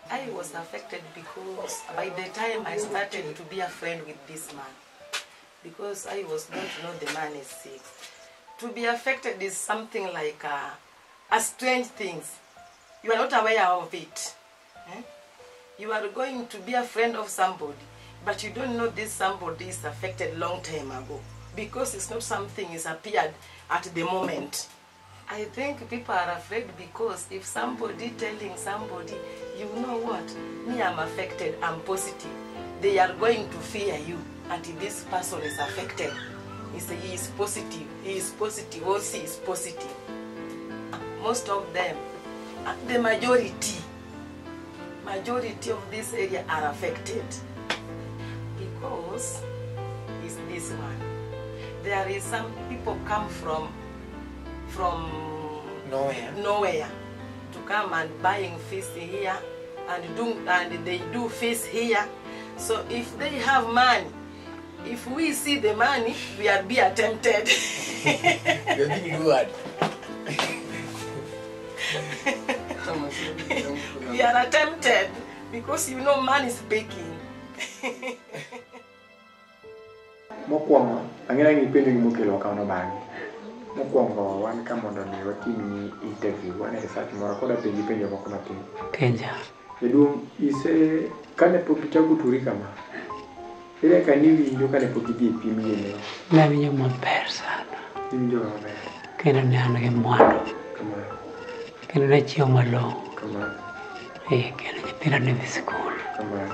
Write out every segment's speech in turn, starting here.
I was affected because by the time I started to be a friend with this man, because I was going to know the man is sick. To be affected is something like a strange thing. You are not aware of it. You are going to be a friend of somebody, but you don't know this somebody is affected long time ago, because it's not something is appeared at the moment. I think people are afraid because if somebody telling somebody, you know what, me I'm affected, I'm positive, they are going to fear you until this person is affected. He say he is positive, or she is positive. Most of them, the majority of this area are affected because it's this one. There is some people come from nowhere to come and buying fish here and they do fish here. So if they have money, if we see the money, we are be tempted. We are tempted because you know money is baking. Mokwongo ang'era ngi penjo gi mokelo ka ono bangi. Mokwongo wan ka mondo mi watimi interview wan research moro koda penjo moko matin. Penja. Jaduong' ise kane pok ichako turi kama. Ere ka ni winjo kane pok idhi pim yene. Ne winjo maber sana. Winjo maber. Kendo ne an gi mwandu. Kamano. Kendo ne chiemo malong'o. Kamano. Kendo nyithindo ne dhi sikul. Kamano.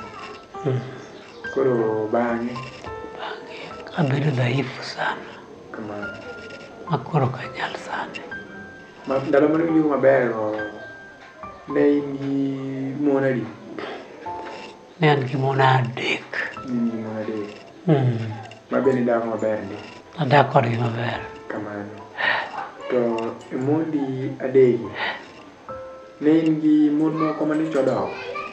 Koro bang'e abedo dhaifu sana. Kamano. Makoro kanyal sani. Ndalo mane winjo maber ne in gi mon adi? Ne an gi mon adek. Mon adek. Ma bende dak maber ndi? Adak kodgi maber. Kamano. To mondi adegi ne in gi mon moko mane chodok?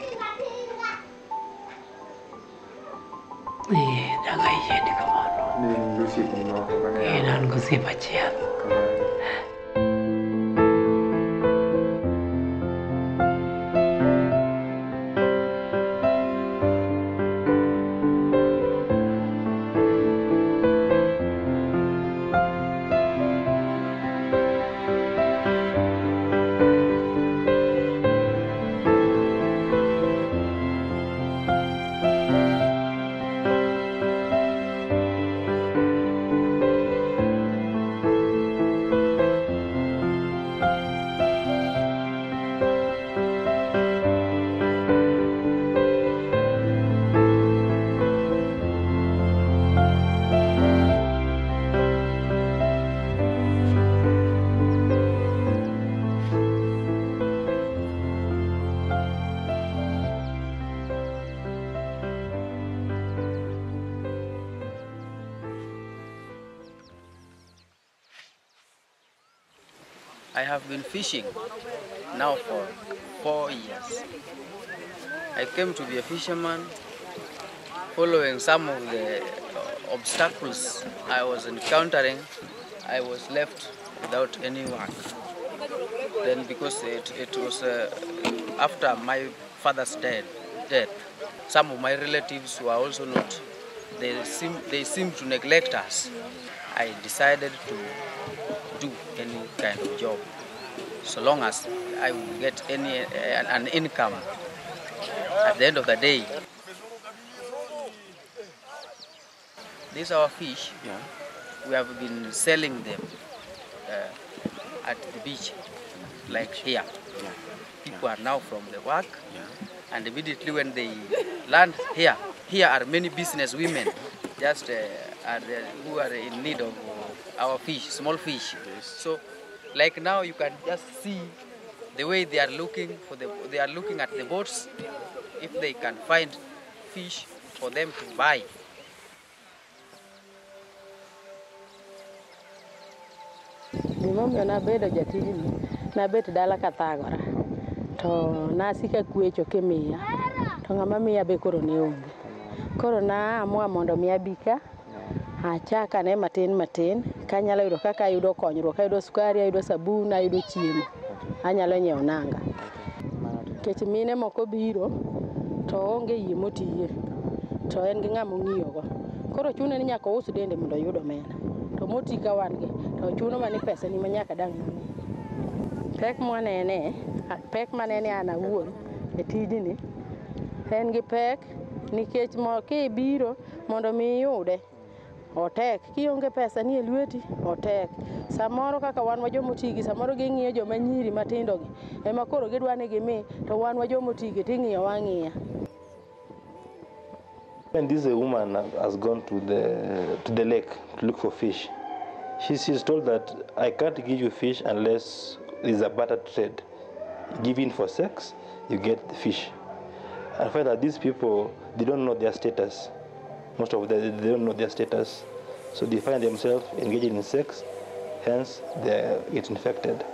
Danga yiendi kamano. Ne in gi osiepni moko mane? An gi osiep achiel. Kamano. I have been fishing now for 4 years. I came to be a fisherman following some of the obstacles I was encountering. I was left without any work. Then because it was after my father's death, some of my relatives were also not, they seemed to neglect us. I decided to do any kind of job, so long as I would get an income at the end of the day. These are our fish. Yeah. We have been selling them at the beach, like here. Yeah. People are now from the work, and immediately when they land here are many business women, just who are in need of our fish, small fish. Yes. So, like now, you can just see the way they are looking they are looking at the boats, if they can find fish for them to buy. Gimomiyo nabedo jatijni, nabet dala kathagora, to nasika kwecho kimiya, to ng'ama miya be koro ne onge. Koro naamua mondo mi abika, achaka ne matin, kanyalo yudo kaka ayudo konyruok, ayudo sukari, ayudo sabun, ayudo chiemo, anyalo nyiewo nanga. kech mine moko biro to onge yie motiye to en gi ng'ama ong'iyogo koro chuno ni nyaka us dende mondo oyud omenda to moti ka wan gi to chuno mani pesa ni manyaka dang' nang'e pek manene an awuon e tijni en gi pek nikech kibiro mondo mi iyude otek kionge pesa ni e lweti otek samoro kaka wan wa jomotigi samoro ging'iyo joma nyiri matindo gi ema koro gidwa ni gimi to wan wa jomotigi ting'iyo wang'iya. When this woman has gone to the lake to look for fish, she's told that I can't give you fish unless there's a barter trade. Give in for sex, you get the fish. I find that these people, they don't know their status. Most of them, they don't know their status. So they find themselves engaging in sex, hence they get infected.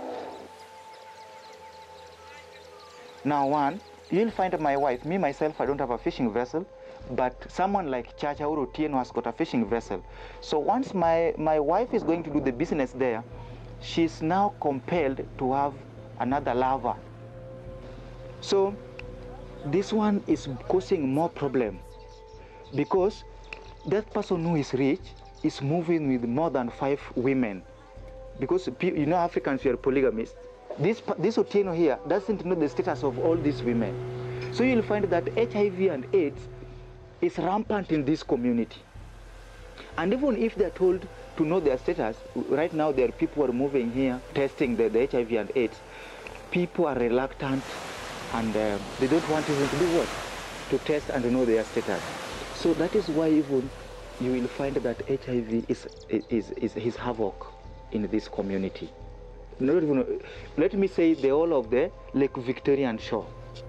Now you'll find my wife, me myself, I don't have a fishing vessel, but someone like Chacha or Otieno has got a fishing vessel. So once my wife is going to do the business there, she's now compelled to have another lover. So this one is causing more problem because that person who is rich is moving with more than 5 women. Because you know Africans, we are polygamists. This Otieno here doesn't know the status of all these women. So you'll find that HIV and AIDS is rampant in this community. And even if they're told to know their status, right now there are people who are moving here testing the HIV and AIDS. People are reluctant and they don't want even to do what? To test and know their status. So that is why even you will find that HIV is havoc in this community. Not even, let me say the whole of the Lake Victorian shore.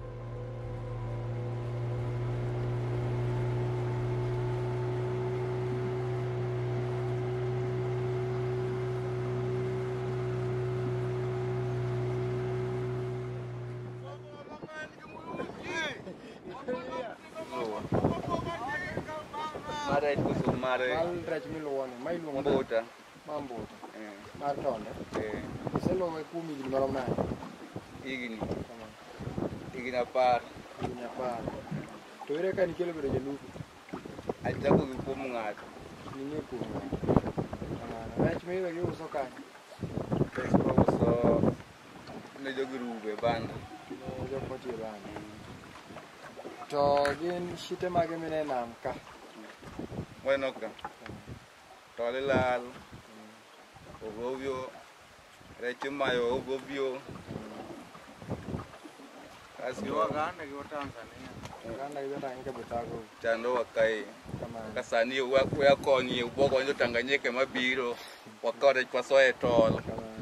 Mbota. Mambuta. Mar tonde. Iseluwe kuom higni marom nade? Higni 10. Higni 10. To ere ka nikelo bedo jalupo? Achako gi kuom ng'ato. Ning'e kuom ng'ato. Rech miwe giuso kanye? Rech mauso ne jogi rube banda. Ne jok motiyo banda. To gin shite mage mine nam ka? Bueno ka. Tole lal. Ogobio. Rech mayo ogobio. Asio ganda gi Tanzania. Ganda gi Tanzania butago. Chando wakai. Kasani wakonyi ubogonyo Tanganyika mabiro. Wakore kwaso e tol.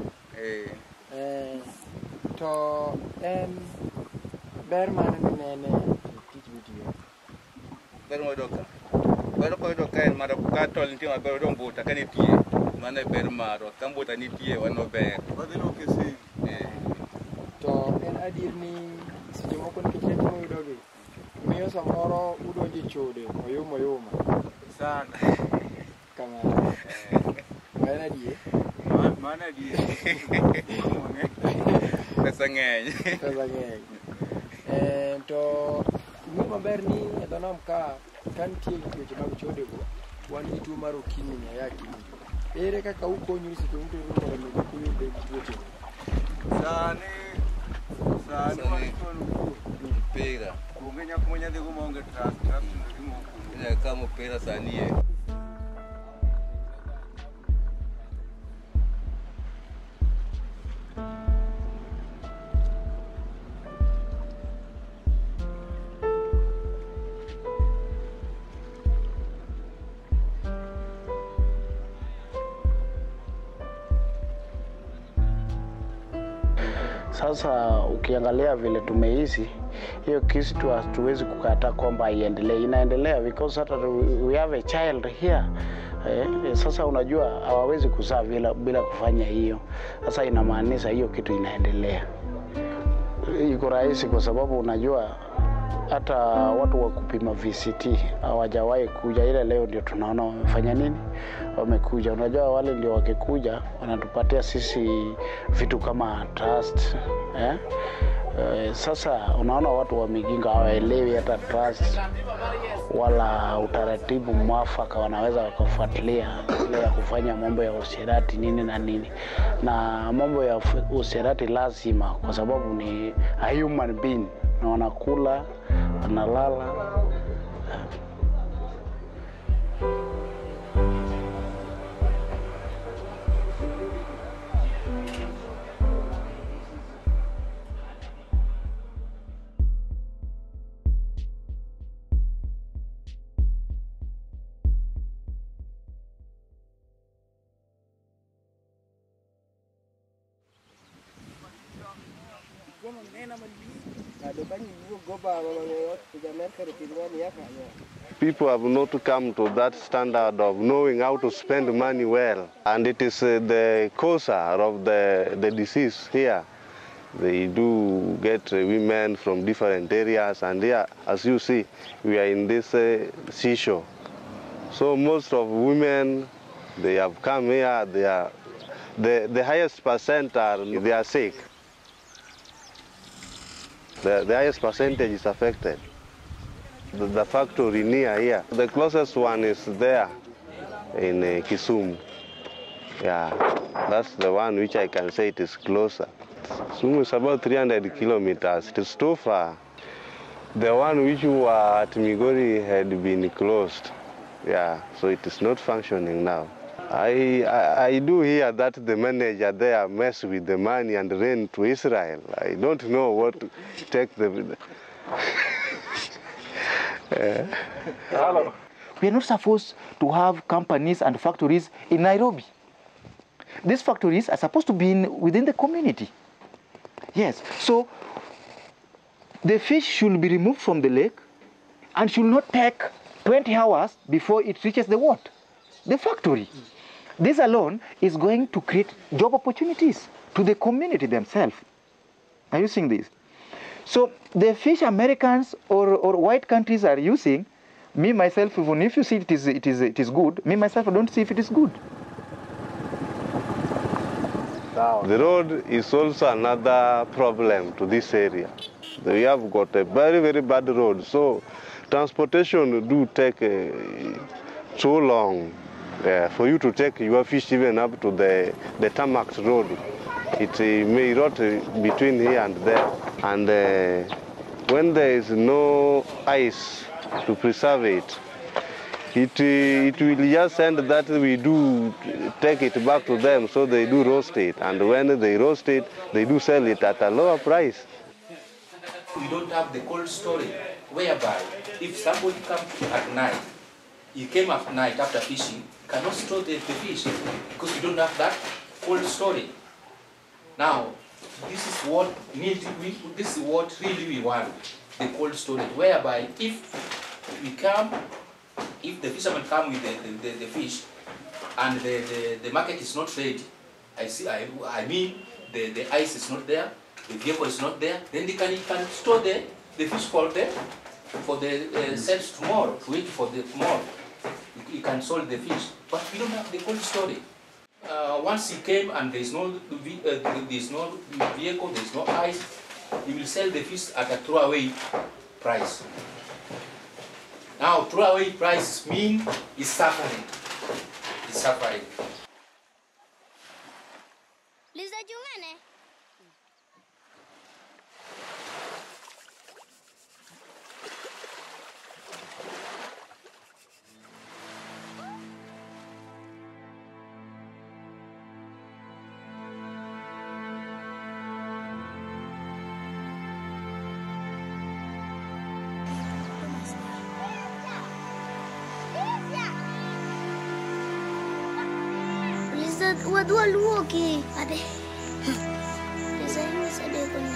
To en ber mane minene tich video. Ber modoka. Ber modoka en mara ka tol nitie maber odong buta ka nitie. Mane ber maro ka buta nitie wano ber. Wadhino kesi. To en adier ni seche moko nikech mo yudogi miyo samoro udonje chode oyuma sana kama mana die pesa ng'eny to ng'e maber ni e dho nam ka nitie tuoche mag chodego wan gi tuo mar okimi nyayaki ere kaka ukonyoru seche mutero mondo mi kik uyud tuoche sani mpira onge nyako monyadhigo maonge trust kama mpira sani e Sasa ukiangalia vile tumeishi hiyo kesi hatuwezi kukataa kwamba iendelee, inaendelea because hata we have a child here. Sasa unajua hawawezi kuzaa bila kufanya hiyo. Sasa inamaanisha hiyo kitu inaendelea. Iko rahisi kwa sababu unajua hata watu wa kupima VCT hawajawahi kuja, ile leo ndio tunaona wamefanya nini, wamekuja. Unajua wale ndio wakikuja wanatupatia sisi vitu kama trust, Sasa unaona watu wa Miginga hawaelewi hata trust wala utaratibu mwafaka wanaweza wakafuatilia ile ya kufanya mambo ya usherati nini na nini. Na mambo ya usherati lazima, kwa sababu ni a human being, na wanakula, wanalala. People have not come to that standard of knowing how to spend money well. And it is the cause of the disease here. They do get women from different areas, and here, as you see, we are in this seashore. So most of women, they have come here, they are, the highest percent they are sick. The highest percentage is affected. The factory near here, the closest one is there in Kisumu. Yeah, that's the one which I can say it is closer. Kisumu is about 300 kilometers. It is too far. The one which were at Migori had been closed. Yeah, so it is not functioning now. I do hear that the manager there mess with the money and ran to Israel. I don't know what to take the... Hello. We are not supposed to have companies and factories in Nairobi. These factories are supposed to be within the community. Yes, so the fish should be removed from the lake and should not take 20 hours before it reaches the what? The factory. This alone is going to create job opportunities to the community themselves. Are you seeing this? So the fish Americans or white countries are using, me myself, even if you see it is good, me myself I don't see if it is good. The road is also another problem to this area. We have got a very, very bad road, so transportation do take so long for you to take your fish even up to the tarmac road. It may rot between here and there. And when there is no ice to preserve it, it will just send that we do take it back to them, so they do roast it. And when they roast it, they do sell it at a lower price. We don't have the cold storage, whereby if somebody comes at night, he came at night after fishing, cannot store the fish because we don't have that cold storage. Now, this is what really we want, the cold storage, whereby if the fishermen come with the fish and the market is not ready, I mean the ice is not there, the vehicle is not there, then they can store the fish for the sales tomorrow, to wait for the tomorrow. You can sell the fish, but we don't have the cold storage. Once he came and there is no vehicle, there is no ice, he will sell the fish at a throwaway price. Now, throwaway price means is suffering. It's suffering. Dua luoki ade. Bisa ini sedih kena.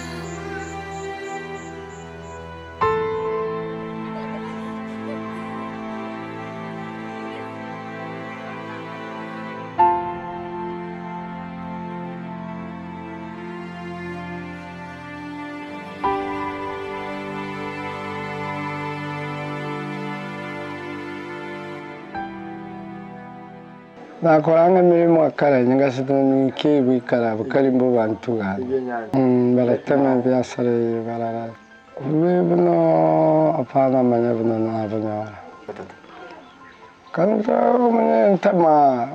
Na koranga miri mwakara nyinga sitoni kebi kara bukalimbo bantu ga. Baratama biasare barara. Webno apana manya bno na bno. Kan sa manya tama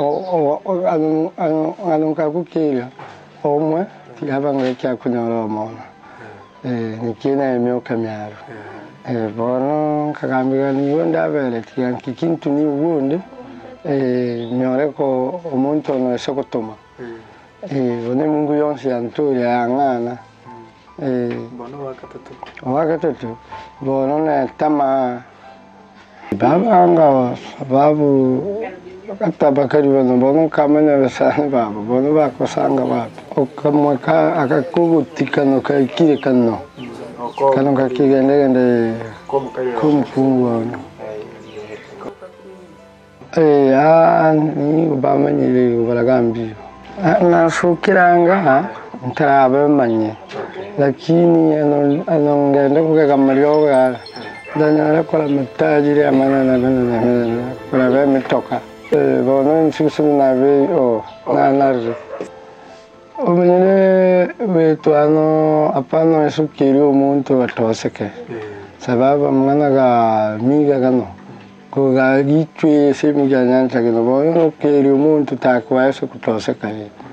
anu ka ku kiri. Omwe yabanga kya kunyoro mo. Nikina emyo kamyaro. Bono kagambiga ni wonda bele tiyanki kintu ni wonde. Nyore ko omuntu ono esokotoma. Bone mungu yonsi yantu ya ngana. Bono wakatatu. Wakatatu. Bono na tama baba anga babu kata bakari bono kamene besane baba bono bakosanga baba. Okamwaka akakubutika no kakire kanno. Kano kakigende kumfungu. Ni ubamanyire ubaragambi. Nasukiranga ntarabe manye. Lakini anongenda kukamalio ya danyara kola matajiri amana kola be mitoka. Bono nsusu na be na narre. Omanyire wetu apano esukiri omuntu atoseke. Sababu mwana ga miga gano. Koga gitwe semiga nyanja gano bono kiri omuntu takwa eso kutoseka.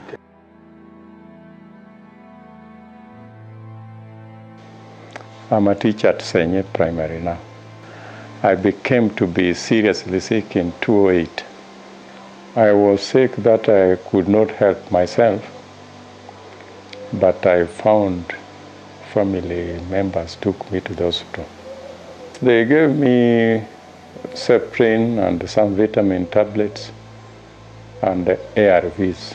I'm a teacher at Senye Primary now. I became to be seriously sick in 2008. I was sick that I could not help myself, but I found family members took me to the hospital. They gave me Septrin and some vitamin tablets and ARVs.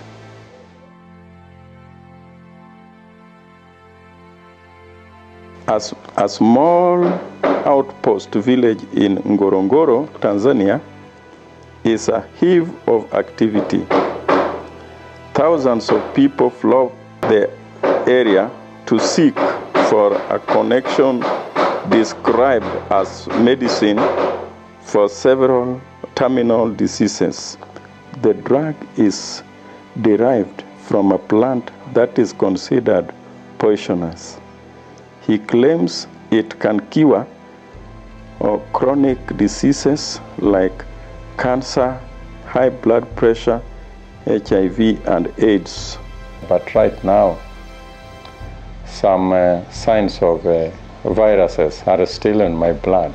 A small outpost village in Ngorongoro, Tanzania, is a heave of activity. Thousands of people flock the area to seek for a connection described as medicine for several terminal diseases. The drug is derived from a plant that is considered poisonous. He claims it can cure chronic diseases like cancer, high blood pressure, HIV, and AIDS. But right now, some signs of viruses are still in my blood.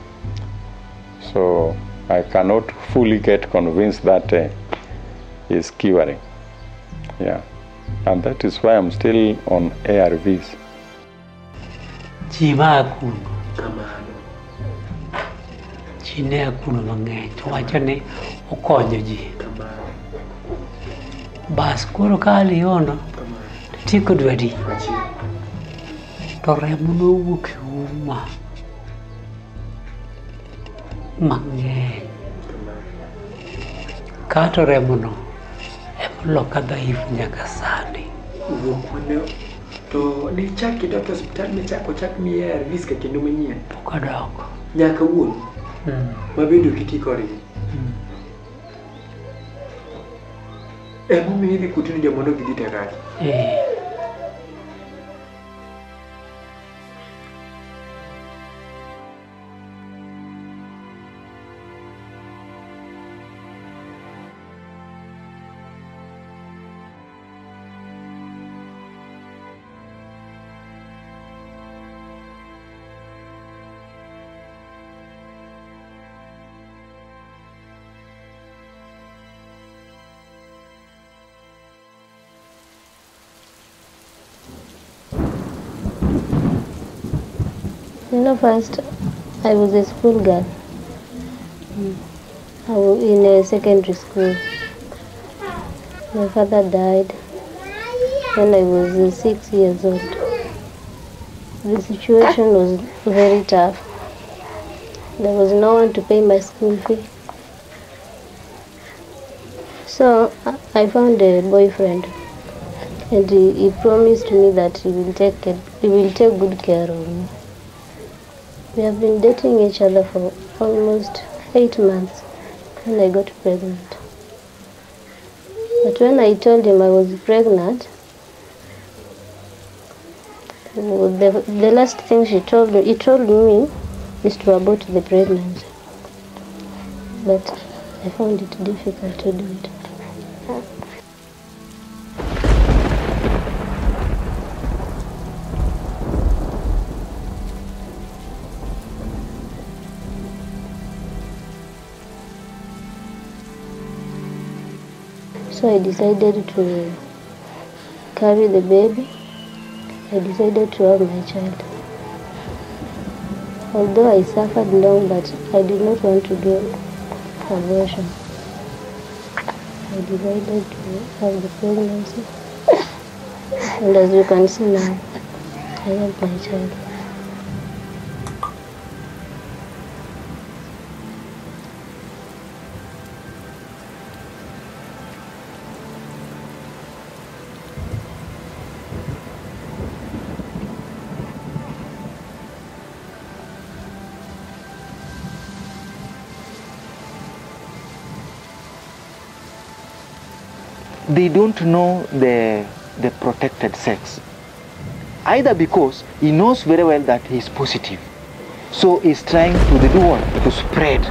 So I cannot fully get convinced that it's curing. Yeah. And that is why I'm still on ARVs. Chima kuno. Chine kuno mang'eny to wacho ni okonyo ji. Bas koro ka aliono tieko dwedi to remo nowuok e uma mang'eny. Kato remono emoloka dhaifu nyaka sani. To ne chaki dok hospital ne chako chak mi ARVs ka kendo manyien. Pok adoko. Nyaka wuon. Mabedo kiti kodgi. Emomiyo idhi kutini jomondo gidhi tekagi. First, I was a school girl. I was in a secondary school. My father died when I was 6 years old. The situation was very tough. There was no one to pay my school fee. So I found a boyfriend, and he promised me that he will take good care of me. We have been dating each other for almost 8 months when I got pregnant. But when I told him I was pregnant, the last thing he told me is to abort the pregnancy. But I found it difficult to do it. So I decided to carry the baby. I decided to have my child. Although I suffered long, but I did not want to do abortion. I decided to have the pregnancy. And as you can see now, I have my child. They don't know the protected sex. Either because he knows very well that he is positive, so he's trying to do what? To spread.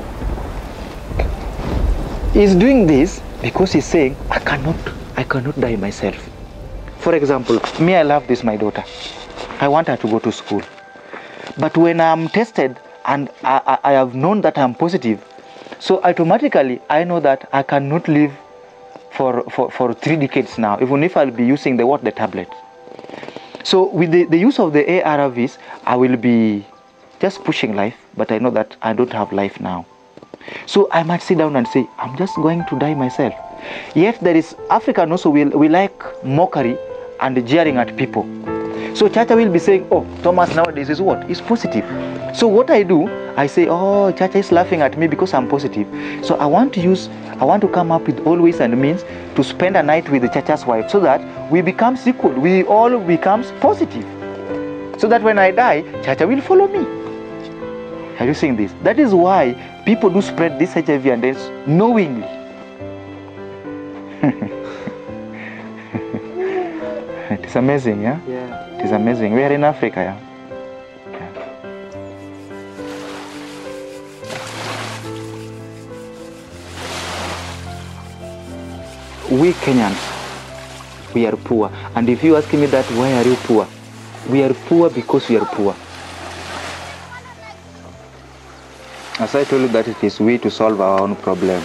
He's doing this because he's saying, I cannot die myself. For example, me, I love this, my daughter. I want her to go to school. But when I'm tested and I have known that I'm positive, so automatically I know that I cannot live for 3 decades now, even if I'll be using the tablet. So with the use of the ARVs, I will be just pushing life, but I know that I don't have life now. So I might sit down and say, I'm just going to die myself. Yet there is, African also, we like mockery and jeering at people. So Chacha will be saying, oh, Thomas nowadays is what? He's positive. So what I do, I say, oh, Chacha is laughing at me because I'm positive. So I want to come up with all ways and means to spend a night with the Chacha's wife so that we become equal. We all become positive. So that when I die, Chacha will follow me. Are you seeing this? That is why people do spread this HIV and AIDS knowingly. It is amazing, yeah? Yeah. It is amazing. We are in Africa, yeah? We Kenyans, we are poor. And if you ask me that, why are you poor? We are poor because we are poor. As I told you, that it is we to solve our own problem.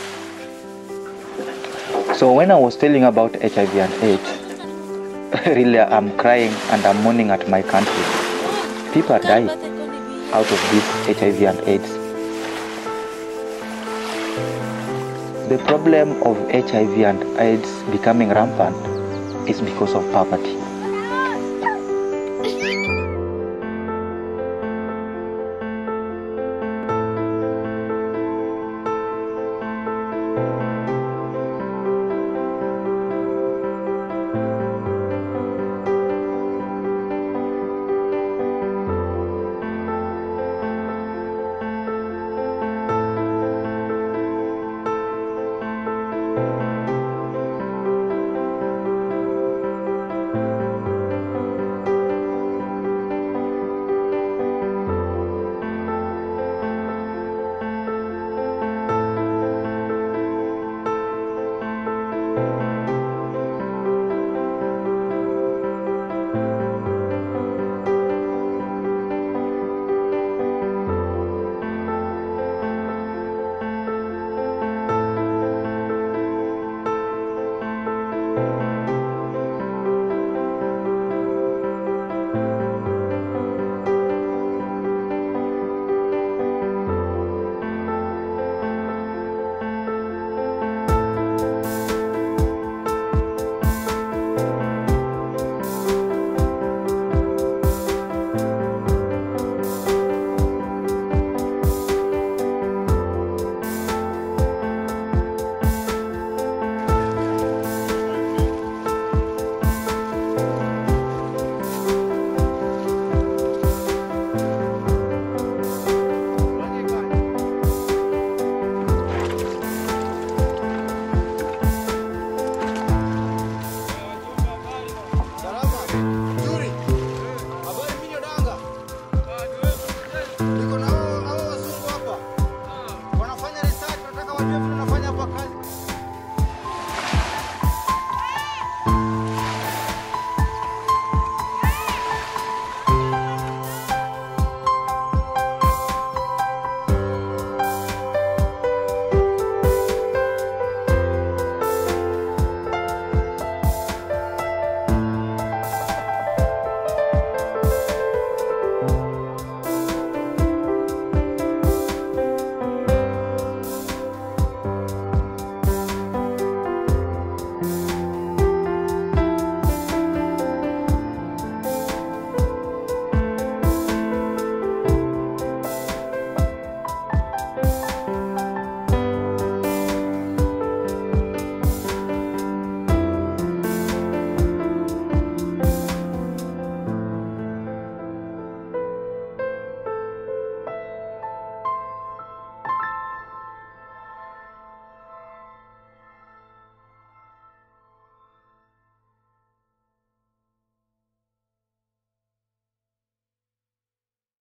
So when I was telling about HIV and AIDS, really I'm crying and I'm mourning at my country. People are dying out of this HIV and AIDS. The problem of HIV and AIDS becoming rampant is because of poverty.